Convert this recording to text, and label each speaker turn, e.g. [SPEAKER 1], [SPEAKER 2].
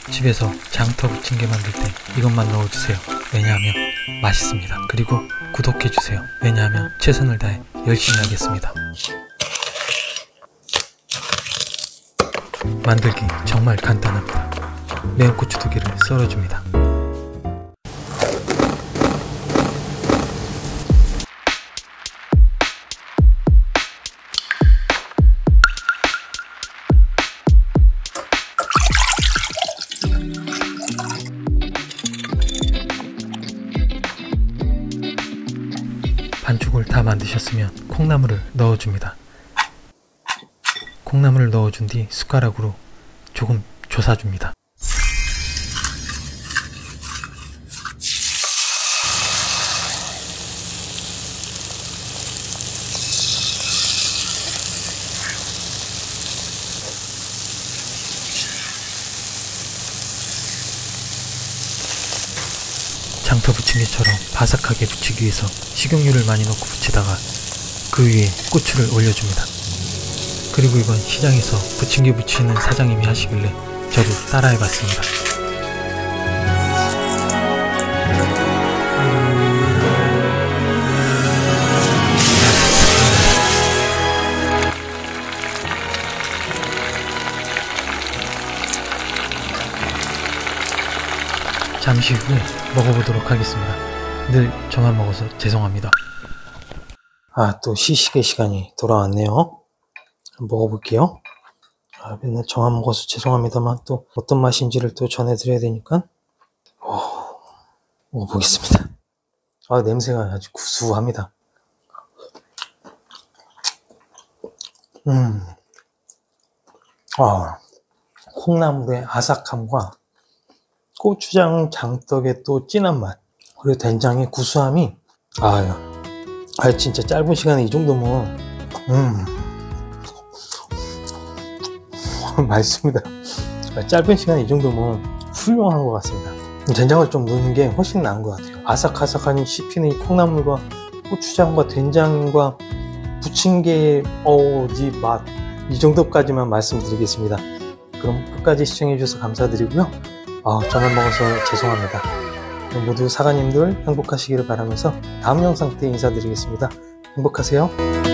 [SPEAKER 1] 집에서 장터 부침개 만들 때 이것만 넣어주세요. 왜냐하면 맛있습니다. 그리고 구독해주세요. 왜냐하면 최선을 다해 열심히 하겠습니다. 만들기 정말 간단합니다. 매운 고추 2개를 썰어줍니다. 반죽을 다 만드셨으면 콩나물을 넣어줍니다. 콩나물을 넣어준 뒤 숟가락으로 조금 조사줍니다. 장터 부침개처럼 바삭하게 부치기 위해서 식용유를 많이 넣고 부치다가 그 위에 고추를 올려줍니다. 그리고 이건 시장에서 부침개 부치는 사장님이 하시길래 저도 따라해봤습니다. 잠시 후에 먹어보도록 하겠습니다. 늘 저만 먹어서 죄송합니다. 또 시식의 시간이 돌아왔네요. 먹어볼게요. 맨날 저만 먹어서 죄송합니다만 또 어떤 맛인지를 또 전해드려야 되니까 먹어보겠습니다. 냄새가 아주 구수합니다. 콩나물의 아삭함과 고추장 장떡의 또 진한 맛, 그리고 된장의 구수함이 진짜 짧은 시간에 이 정도면 맛있습니다. 짧은 시간에 이 정도면 훌륭한 것 같습니다. 된장을 좀 넣는 게 훨씬 나은 것 같아요. 아삭아삭하니 씹히는 이 콩나물과 고추장과 된장과 부침개의 이 맛, 이 정도까지만 말씀드리겠습니다. 그럼 끝까지 시청해 주셔서 감사드리고요. 저만 먹어서 죄송합니다. 모두 사장님들 행복하시기를 바라면서 다음 영상 때 인사드리겠습니다. 행복하세요.